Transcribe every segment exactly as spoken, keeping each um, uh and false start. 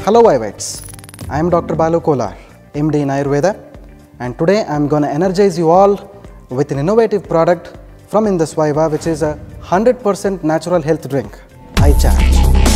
Hello Vivites, I am Doctor Balu Kolar, M D in Ayurveda, and today I am going to energize you all with an innovative product from Indus Viva, which is a one hundred percent natural health drink, iCharge.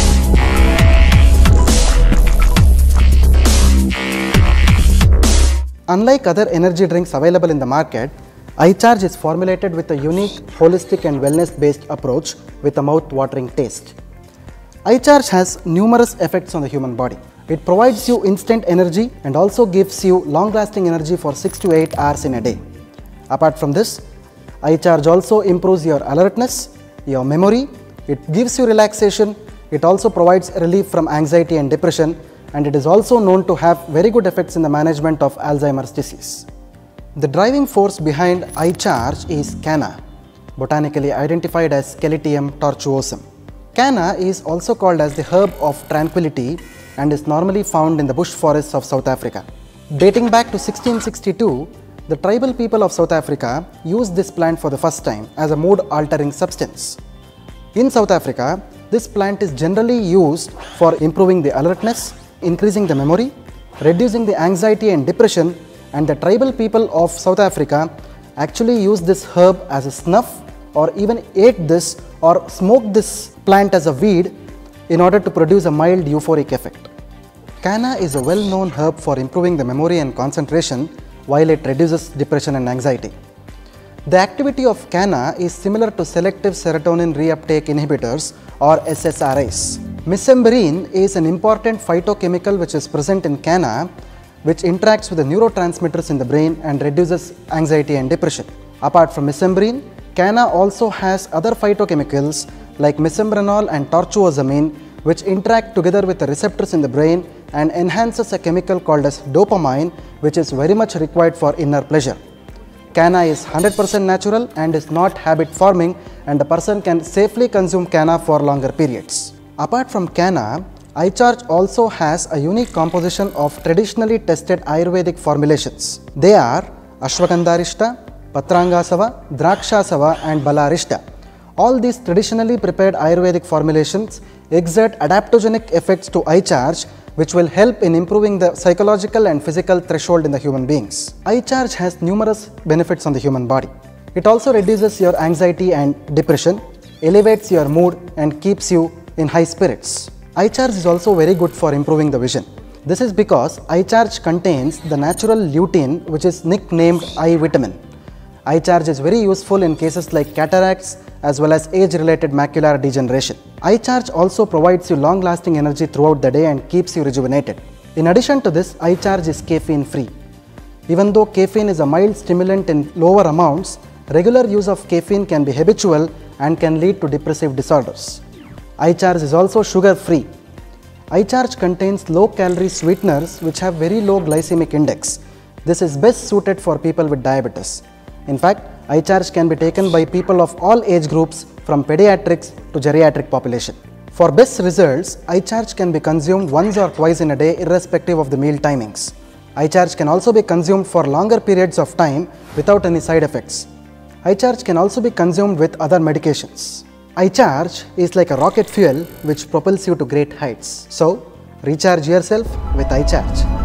Unlike other energy drinks available in the market, iCharge is formulated with a unique, holistic and wellness-based approach with a mouth-watering taste. iCharge has numerous effects on the human body. It provides you instant energy and also gives you long-lasting energy for six to eight hours in a day. Apart from this, iCharge also improves your alertness, your memory, it gives you relaxation, it also provides relief from anxiety and depression, and it is also known to have very good effects in the management of Alzheimer's disease. The driving force behind iCharge is Canna, botanically identified as Caletium tortuosum. Canna is also called as the herb of tranquility and is normally found in the bush forests of South Africa. Dating back to sixteen sixty-two, the tribal people of South Africa used this plant for the first time as a mood-altering substance. In South Africa, this plant is generally used for improving the alertness, increasing the memory, reducing the anxiety and depression, and the tribal people of South Africa actually use this herb as a snuff or even ate this or smoked this plant as a weed in order to produce a mild euphoric effect. Canna is a well-known herb for improving the memory and concentration while it reduces depression and anxiety. The activity of Canna is similar to selective serotonin reuptake inhibitors or S S R Is. Mesembrine is an important phytochemical which is present in Canna, which interacts with the neurotransmitters in the brain and reduces anxiety and depression. Apart from mesembrine, Canna also has other phytochemicals like mesembrenol and tortuosamine, which interact together with the receptors in the brain and enhances a chemical called as dopamine, which is very much required for inner pleasure. Canna is one hundred percent natural and is not habit forming, and a person can safely consume Canna for longer periods. Apart from Canna, iCharge also has a unique composition of traditionally tested Ayurvedic formulations. They are Ashwagandharishta, Patrangasava, Drakshasava and Balarishta. All these traditionally prepared Ayurvedic formulations exert adaptogenic effects to iCharge, which will help in improving the psychological and physical threshold in the human beings. iCharge has numerous benefits on the human body. It also reduces your anxiety and depression, elevates your mood and keeps you in high spirits. iCharge is also very good for improving the vision. This is because iCharge contains the natural lutein, which is nicknamed eye vitamin. iCharge is very useful in cases like cataracts as well as age-related macular degeneration. iCharge also provides you long-lasting energy throughout the day and keeps you rejuvenated. In addition to this, iCharge is caffeine-free. Even though caffeine is a mild stimulant in lower amounts, regular use of caffeine can be habitual and can lead to depressive disorders. iCharge is also sugar-free. iCharge contains low-calorie sweeteners which have very low glycemic index. This is best suited for people with diabetes. In fact, iCharge can be taken by people of all age groups from pediatrics to geriatric population. For best results, iCharge can be consumed once or twice in a day irrespective of the meal timings. iCharge can also be consumed for longer periods of time without any side effects. iCharge can also be consumed with other medications. iCharge is like a rocket fuel which propels you to great heights. So, recharge yourself with iCharge.